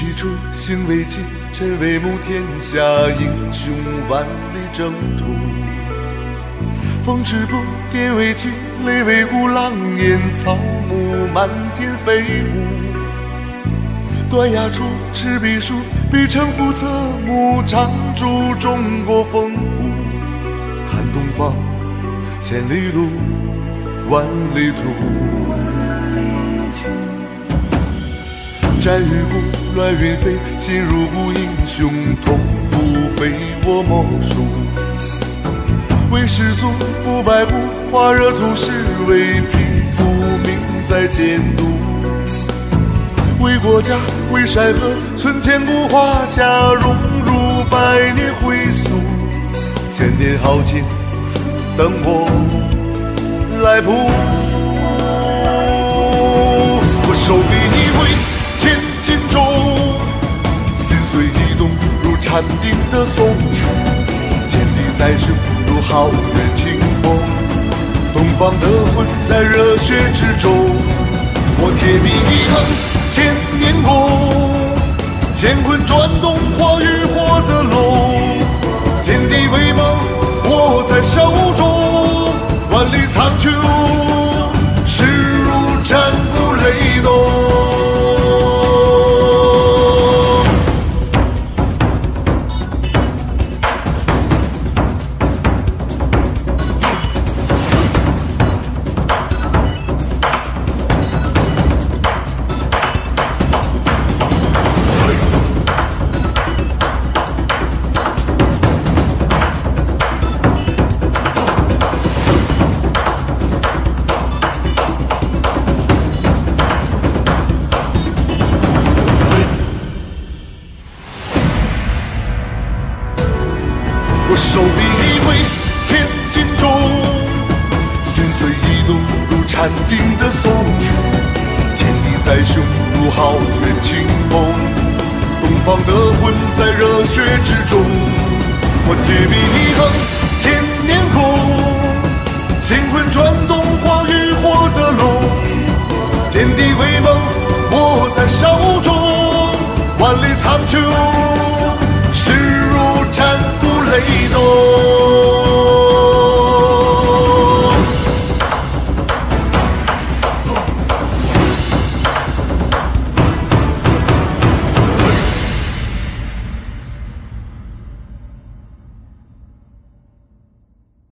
气出，心为气，臣为母，天下英雄万里征途。风止步，蝶为曲，泪为鼓，狼烟草木满天飞舞。断崖处，赤壁树，笔成赋侧目，长驻中国风骨。看东方，千里路，万里途。战与鼓，乱云飞，心如鼓，英雄同赴，非我莫属。为士卒，赴百户，化热土，是为匹夫，命在监督。为国家，为山河，存千古华夏，荣辱百年回溯。千年豪情，等我来谱。我手笔一挥，千斤重，心随意动，如禅定的松。天地在雄，如皓月清风。东方的魂在热血之中。我铁笔一横，千年功，乾坤转动，化与火的龙。天地为盟，握在手中，万里苍穹，势如战鼓雷动。我手笔一挥，千斤重，心随意动，如禅定的松。天地在雄，如皓月清风。东方的魂在热血之中。我铁笔一横，